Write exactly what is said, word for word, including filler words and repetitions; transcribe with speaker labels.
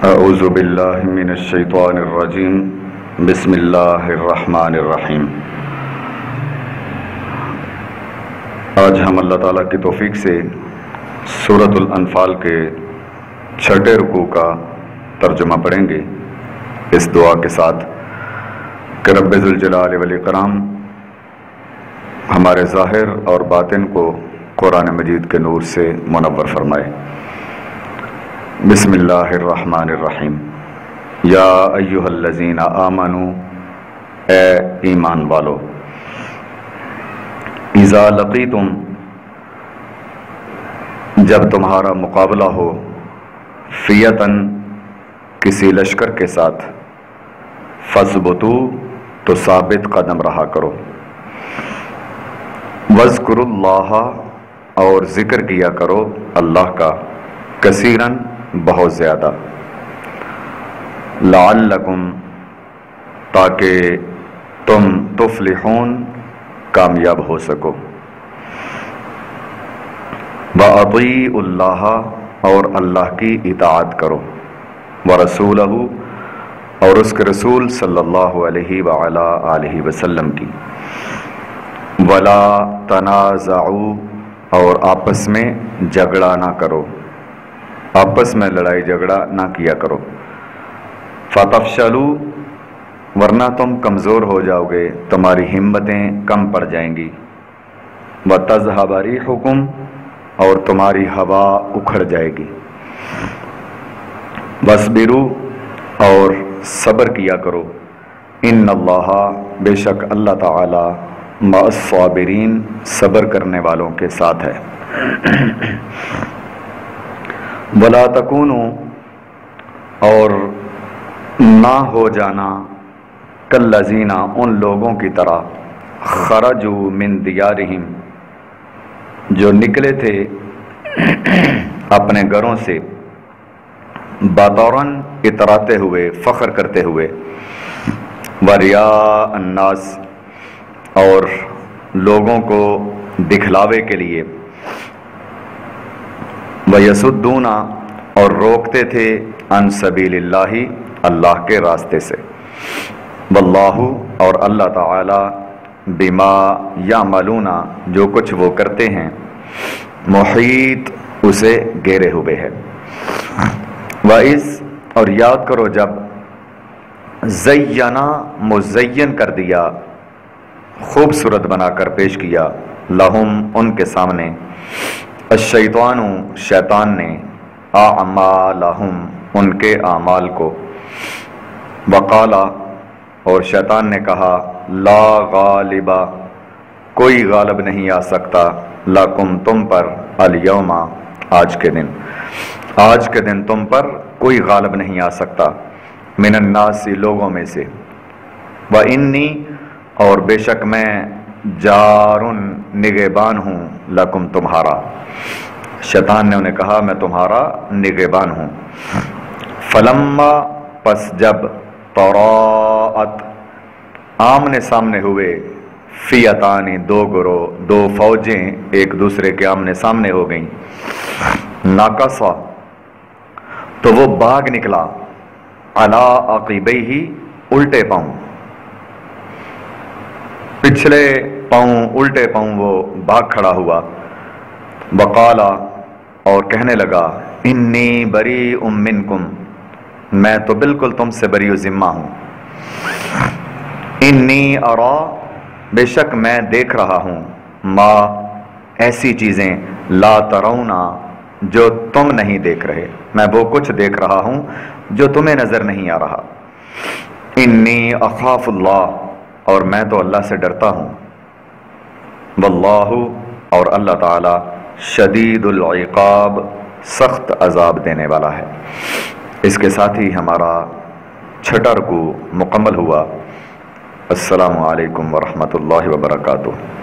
Speaker 1: اعوذ باللہ من الشیطان الرجیم بسم اللہ الرحمن الرحیم۔ آج ہم اللہ تعالیٰ کی توفیق سے سورۃ الانفال کے چھٹے رکوع کا ترجمہ پڑھیں گے، اس دعا کے ساتھ کہ رب ذوالجلال والاکرام ہمارے ظاہر اور باطن کو قرآن مجید کے نور سے منور فرمائے۔ بسم اللہ الرحمن الرحیم۔ یا ایہا الذین آمنوا، اے ایمان والو، اذا لقیتم، جب تمہارا مقابلہ ہو، فیتن، کسی لشکر کے ساتھ، فاثبتوا، تو ثابت قدم رہا کرو، واذکروا اللہ، اور ذکر کیا کرو اللہ کا، کثیراً، بہت زیادہ، لعلکم، تاکہ تم تفلحون، کامیاب ہو سکو، وَأَطِیعُوا اللَّهَ، اور اللہ کی اطاعت کرو، وَرَسُولَهُ، اور اس کے رسول صلی اللہ علیہ وعلا آلہ وسلم کی، وَلَا تَنَازَعُوا، اور آپس میں جھگڑا نہ کرو، آپس میں لڑائی جھگڑا نہ کیا کرو، فَتَفْشَلُوا، ورنہ تم کمزور ہو جاؤ گے، تمہاری ہمتیں کم پڑ جائیں گی، وَتَذْهَبَ رِيحُكُمْ، اور تمہاری ہوا اکھڑ جائے گی، وَاصْبِرُوا، اور صبر کیا کرو، ان اللہ، بے شک اللہ تعالی، مع الصابرین، صبر کرنے والوں کے ساتھ ہے، وَلَا تَكُونُوا، اور نہ ہو جانا، کالذین، ان لوگوں کی طرح، خرجوا من دیارہم، جو نکلے تھے اپنے گھروں سے، بطراً، اتراتے ہوئے، فخر کرتے ہوئے، وَرِیَاءَ النَّاسِ، اور لوگوں کو دکھلاوے کے لیے، وَيَصُدُّونَ، اور روکتے تھے، عن سبیل اللہ، اللہ کے راستے سے، واللہ، اور اللہ تعالی، بما یعملون، جو کچھ وہ کرتے ہیں، محیط، اسے گھیرے ہوئے ہے، وَإِذْ، اور یاد کرو جب، زینا، مزین کر دیا، خوبصورت بنا کر پیش کیا، لہم، ان کے سامنے، الشیطان، شیطان نے، اعمالہم، ان کے اعمال کو، وقالا، اور شیطان نے کہا، لا غالب، کوئی غالب نہیں آ سکتا، لکم، تم پر، الیوم، آج کے دن، آج کے دن تم پر کوئی غالب نہیں آ سکتا، من الناس، لوگوں میں سے، وانی، اور بے شک میں، جارن، نگہبان ہوں، لکم، تمہارا، شیطان نے انہیں کہا میں تمہارا نگہبان ہوں، فلما، پس جب، تراءت، آمنے سامنے ہوئے، فیتانی، دو گروہ، دو فوجیں ایک دوسرے کے آمنے سامنے ہو گئیں، ناکسا، تو وہ بھاگ نکلا، علی عقبیہ، الٹے پاؤں، پچھلے پاؤں، الٹے پاؤں وہ بھاگ کھڑا ہوا، وقالا، اور کہنے لگا، انی بریء منکم، میں تو بالکل تم سے بری و ذمہ ہوں، انی ارا، بے شک میں دیکھ رہا ہوں، ما، ایسی چیزیں، لا ترون، جو تم نہیں دیکھ رہے، میں وہ کچھ دیکھ رہا ہوں جو تمہیں نظر نہیں آ رہا، انی اخاف اللہ، اور میں تو اللہ سے ڈرتا ہوں، واللہ، اور اللہ تعالی، شدید العقاب، سخت عذاب دینے والا ہے۔ اس کے ساتھ ہی ہمارا چھٹا رکوع مکمل ہوا۔ السلام علیکم ورحمۃ اللہ وبرکاتہ۔